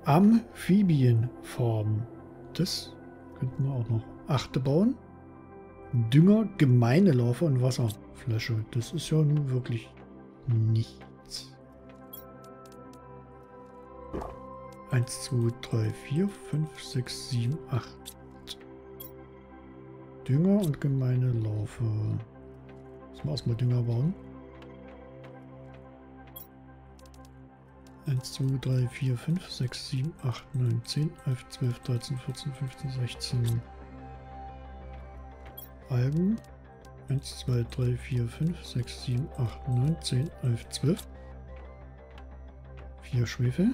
Amphibienfarm. Das könnten wir auch noch. Achte bauen. Dünger, gemeine Larve und Wasserflasche. Das ist ja nun wirklich nichts. 1, 2, 3, 4, 5, 6, 7, 8. Dünger und gemeine Larve. Müssen wir erstmal Dünger bauen. 1, 2, 3, 4, 5, 6, 7, 8, 9, 10, 11, 12, 13, 14, 15, 16. Algen. 1, 2, 3, 4, 5, 6, 7, 8, 9, 10, 11, 12. 4 Schwefel.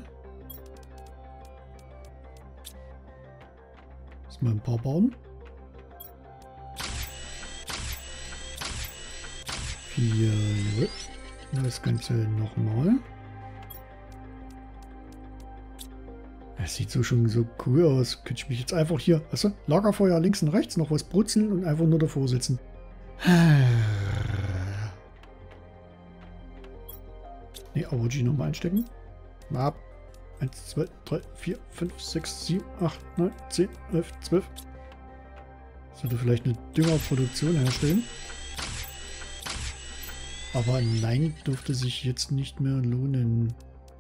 Lass mal ein paar bauen. 4. Das Ganze nochmal. Das sieht so schon so cool aus. Könnte ich mich jetzt einfach hier, weißt du, Lagerfeuer links und rechts, noch was brutzeln und einfach nur davor sitzen. Ne, Auroji nochmal einstecken. Ab. 1, 2, 3, 4, 5, 6, 7, 8, 9, 10, 11, 12. Sollte vielleicht eine Düngerproduktion herstellen. Aber nein, dürfte sich jetzt nicht mehr lohnen.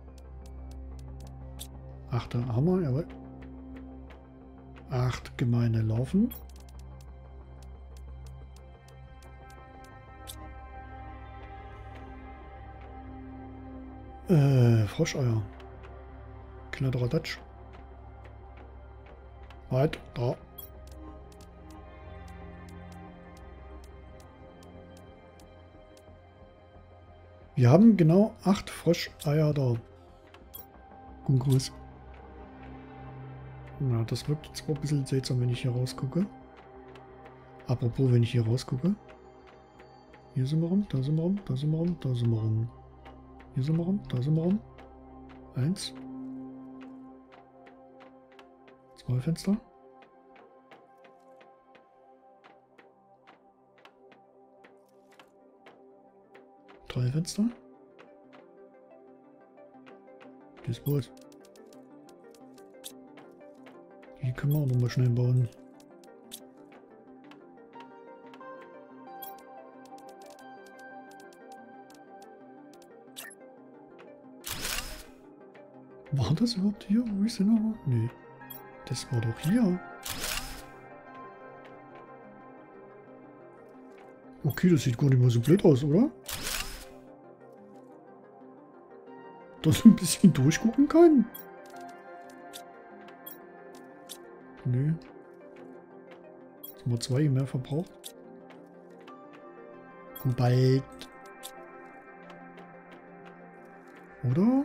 8 Hammer, jawohl. 8 gemeine Larven. Froscheier. Kladderadatsch. Weit, da. Wir haben genau 8 Froscheier da. Guten Gruß. Na, das wirkt zwar ein bisschen seltsam, wenn ich hier rausgucke. Apropos, wenn ich hier rausgucke. Hier sind wir rum, da sind wir rum, da sind wir rum, da sind wir rum. Hier sind wir rum, da sind wir rum. 1. 2 Fenster. 3 Fenster. Das Boot. Die können wir auch noch mal schnell bauen. War das überhaupt hier? Wo ist denn noch? Nee. Das war doch hier. Okay, das sieht gar nicht mal so blöd aus, oder? Dass man ein bisschen durchgucken kann. Nee. Jetzt haben wir 2 mehr verbraucht. Kobalt. Oder?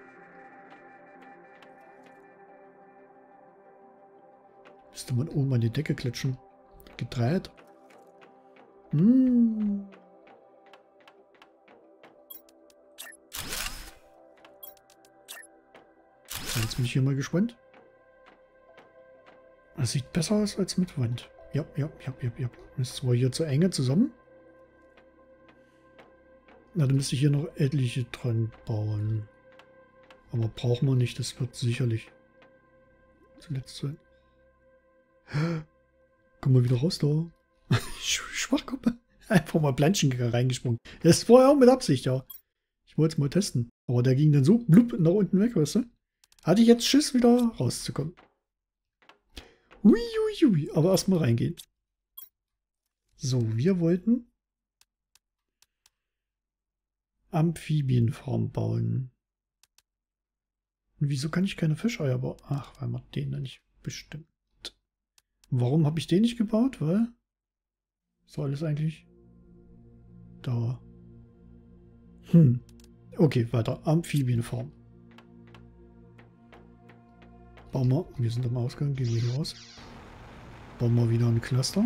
Müsste man oben an die Decke klatschen. Gedreht. Jetzt bin ich hier mal gespannt. Das sieht besser aus als mit Wand. Ja. Ist zwar hier zu enge zusammen. Na, dann müsste ich hier noch etliche dran bauen. Aber brauchen wir nicht, das wird sicherlich zuletzt sein. Komm mal wieder raus da. Schwachkopf. Einfach mal Planschen reingesprungen. Das war ja auch mit Absicht, ja. Ich wollte es mal testen. Aber der ging dann so blub nach unten weg, weißt du? Hatte ich jetzt Schiss, wieder rauszukommen. Ui. Aber erstmal reingehen. So, wir wollten Amphibienfarm bauen. Und wieso kann ich keine Fischeier bauen? Ach, weil man den da nicht bestimmt. Warum habe ich den nicht gebaut? Weil so alles eigentlich da. Okay, weiter. Amphibienfarm. Bauen wir. Wir sind am Ausgang. Gehen wir hier raus. Bauen wir wieder ein Cluster.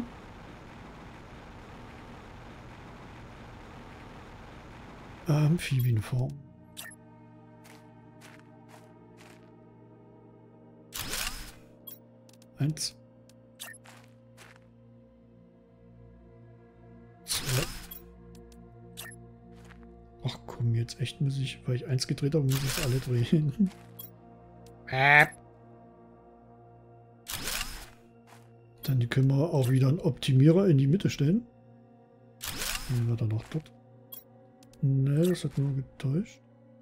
Amphibienfarm. Eins. 2. Ach komm, jetzt echt muss ich, weil ich 1 gedreht habe, muss ich alle drehen. Dann können wir auch wieder einen Optimierer in die Mitte stellen. Dann wird er noch dort. Ne, das hat nur getäuscht.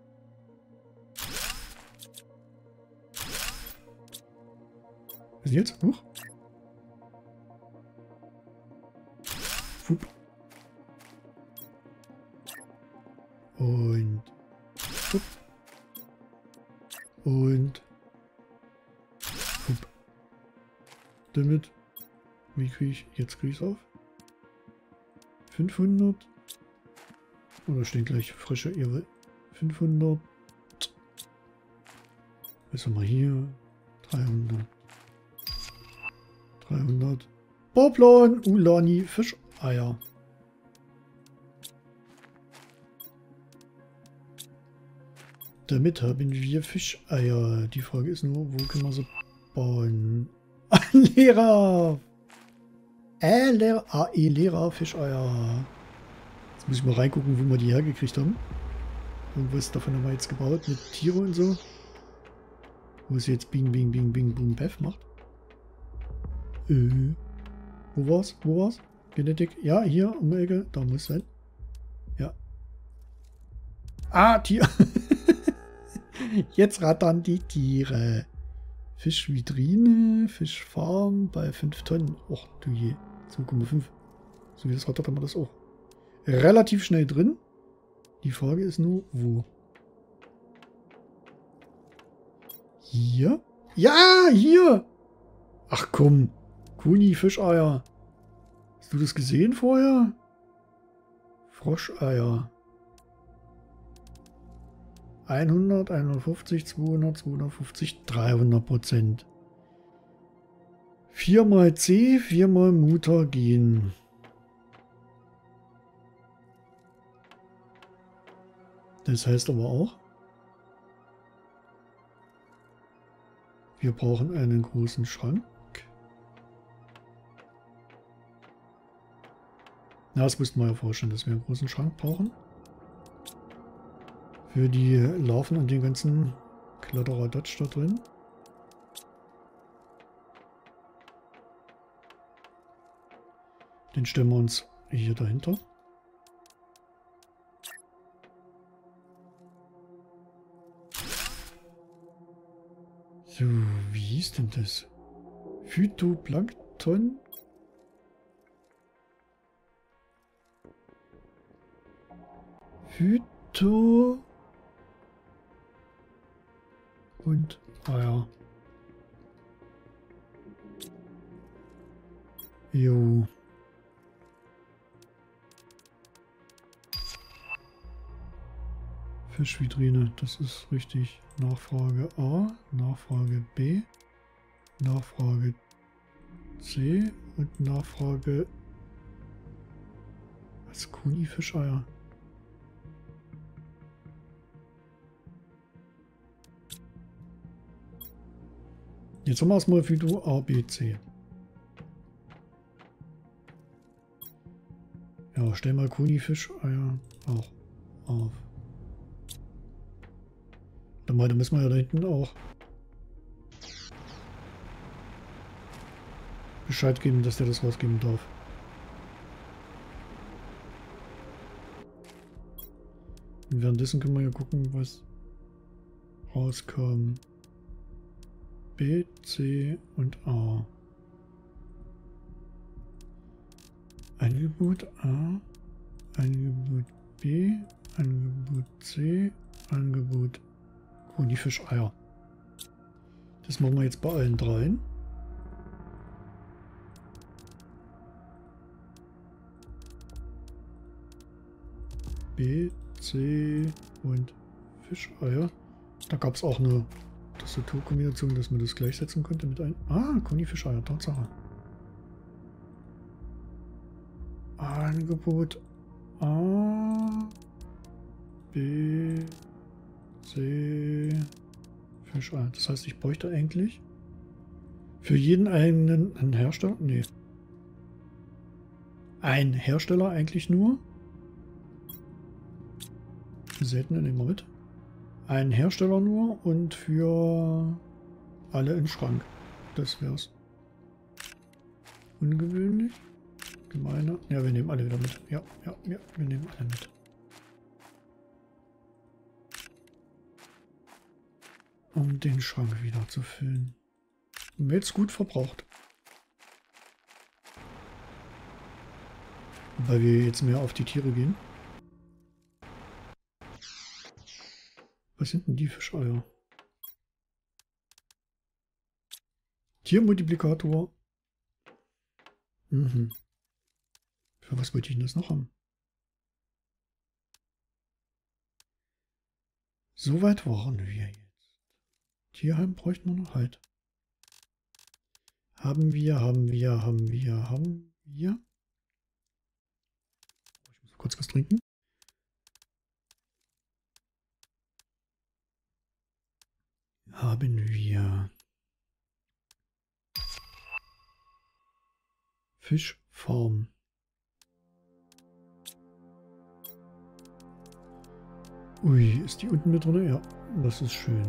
Was ist jetzt? Huch. Fup. Und. Fup. Und. Fup. Damit. Wie kriege ich. Jetzt kriege ich es auf. 500. Oder stehen gleich frische Irre. 500. Was haben wir hier? 300. 300. Boblon, Ulani, Fischeier. Damit haben wir Fischeier. Die Frage ist nur, wo können wir sie bauen? Lehrer! Lehrer. Lehrer, Fischeier. Jetzt muss ich mal reingucken, wo wir die hergekriegt haben. Irgendwas davon haben wir jetzt gebaut mit Tiere und so. Wo es jetzt Bing, Bing, Bing, Bing, Boom, Beff macht. Wo war's? Wo war's? Genetik. Ja, hier um die Ecke. Da muss sein. Ja. Ah, Tier. Jetzt rattern die Tiere. Fischvitrine, Fischfarm bei 5 Tonnen. Och, du je. 2,5. So wie das rattert, haben wir das auch. Relativ schnell drin. Die Frage ist nur, wo? Hier? Ja, hier! Ach komm. Kuni, Fischeier. Hast du das gesehen vorher? Froscheier. 100, 150, 200, 250, 300%. 4 mal C, 4 mal Mutagen. Das heißt aber auch, wir brauchen einen großen Schrank. Na, das müssten wir ja vorstellen, dass wir einen großen Schrank brauchen. Für die Larven und den ganzen Kladderadatsch da drin. Den stellen wir uns hier dahinter. So, wie hieß denn das? Phytoplankton? Phyto... Und Eier. Jo. Fischvitrine, das ist richtig. Nachfrage A, Nachfrage B, Nachfrage C und Nachfrage... Was? Kuni-Fischeier? Jetzt haben wir erstmal Phyto A, B, C. Ja, stell mal Kuni-Fischeier auch auf. Da müssen wir ja da hinten auch Bescheid geben, dass der das rausgeben darf. Und währenddessen können wir ja gucken, was rauskam. B, C und A. Angebot A, Angebot B, Angebot C, Angebot Kuni-Fischeier. Das machen wir jetzt bei allen dreien. B, C und Fischeier. Da gab es auch eine Tastaturkombination, dass man das gleichsetzen konnte mit einem... Ah, Kuni-Fischeier, Tatsache. Angebot A, B, C, Fischeier. Das heißt, ich bräuchte eigentlich für jeden einen Hersteller... Nee. Ein Hersteller eigentlich nur. Selten nehmen wir mit. Ein Hersteller nur und für alle in den Schrank. Das wär's. Ungewöhnlich. Gemeine. Ja, wir nehmen alle wieder mit. Ja, ja, ja, wir nehmen alle mit. Um den Schrank wieder zu füllen. Und jetzt gut verbraucht. Weil wir jetzt mehr auf die Tiere gehen. Was sind denn die Fischeier? Tiermultiplikator. Mhm. Für was wollte ich denn das noch haben? Soweit waren wir jetzt. Tierheim bräuchten wir noch halt. Haben wir. Ich muss kurz was trinken. Haben wir. Fischfarm. Ui, ist die unten mit drin? Ja, das ist schön.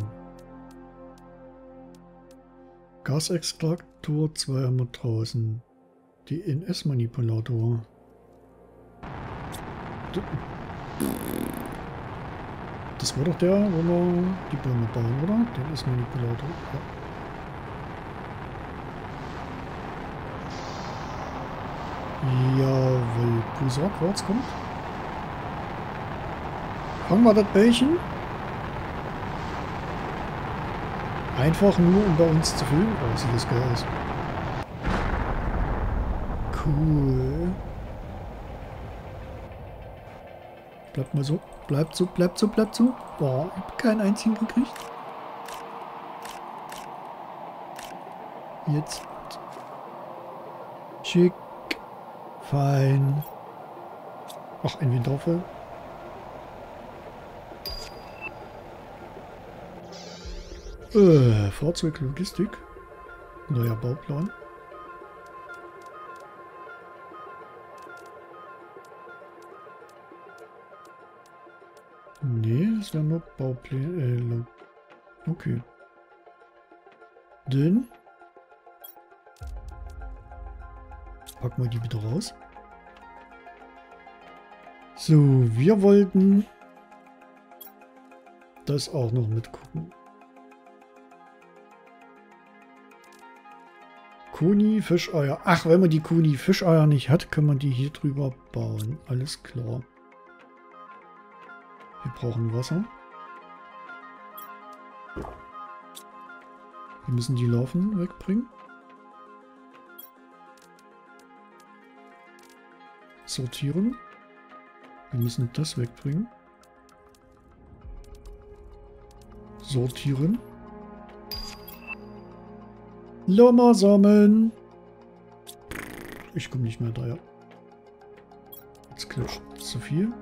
Gasextraktor 2 haben wir draußen. DNS-Manipulator. Das war doch der, wo wir die Bäume bauen, oder? DNS-Manipulator. Ja. Jawohl, Pusar-Quarz kommt. Fangen wir das Bällchen. Einfach nur, um bei uns zu füllen. Oh, sieht das geil aus. Cool. Bleibt mal so. Bleibt so, bleibt so, bleibt so. Boah, ich habe keinen einzigen gekriegt. Jetzt. Schick. Fein. Ach, Inventar voll. Fahrzeuglogistik. Neuer Bauplan. Nee, das wäre nur Baupläne. Okay. Dann packen wir die wieder raus. So, wir wollten das auch noch mitgucken. Kuni, Fischeier. Ach, wenn man die Kuni Fischeier nicht hat, kann man die hier drüber bauen. Alles klar. Wir brauchen Wasser. Wir müssen die Larven wegbringen. Sortieren. Wir müssen das wegbringen. Sortieren. Lama sammeln. Ich komme nicht mehr da, ja. Jetzt klatscht zu viel.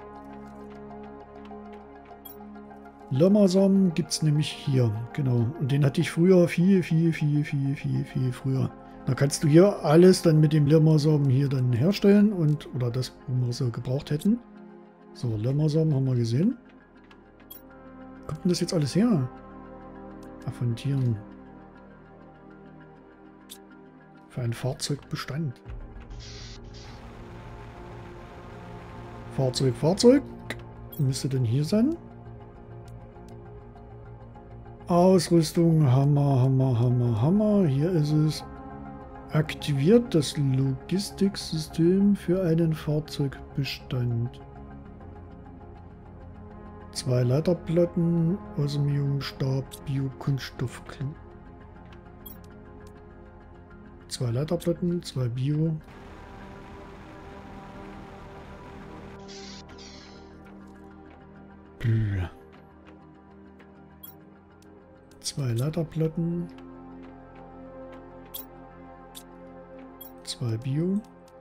Lama-Samen gibt es nämlich hier, genau. Und den hatte ich früher viel früher. Da kannst du hier alles dann mit dem Lama-Samen hier dann herstellen und, oder das, wo wir so gebraucht hätten. So, Lama-Samen haben wir gesehen. Wo kommt denn das jetzt alles her? Ach, von Tieren. Für einen Fahrzeugbestand. Fahrzeug. Müsste denn hier sein? Ausrüstung, Hammer. Hier ist es. Aktiviert das Logistiksystem für einen Fahrzeugbestand. 2 Leiterplatten, Osmiumstab, Biokunststoffklo. 2 Leiterplatten, 2 Bio. Bläh. 2 Leiterplatten. 2 Bio.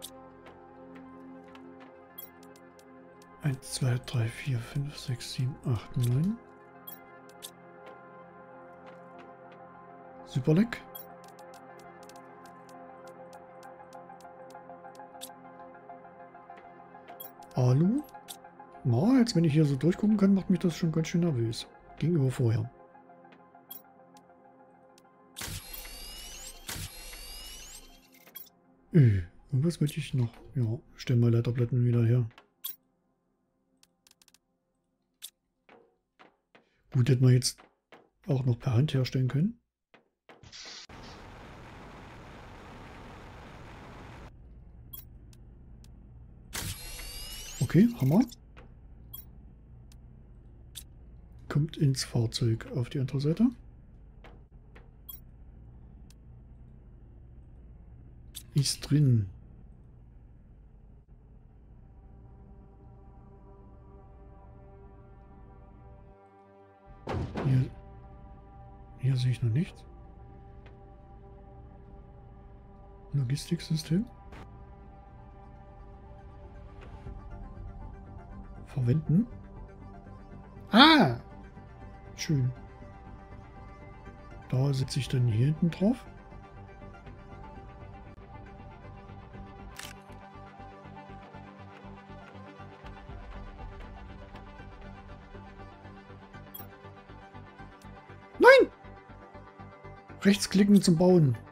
1, 2, 3, 4, 5, 6, 7, 8, 9. Superleck. Alu. Na, jetzt wenn ich hier so durchgucken kann, macht mich das schon ganz schön nervös. Gegenüber vorher. Irgendwas wollte ich noch. Ja, stellen wir Leiterplatten wieder her. Gut, hätten wir jetzt auch noch per Hand herstellen können. Okay, Hammer. Kommt ins Fahrzeug auf die andere Seite. Ist drin. Hier sehe ich noch nichts. Logistiksystem. Verwenden. Ah! Schön. Da sitze ich dann hier hinten drauf. Nein! Rechtsklicken zum Bauen.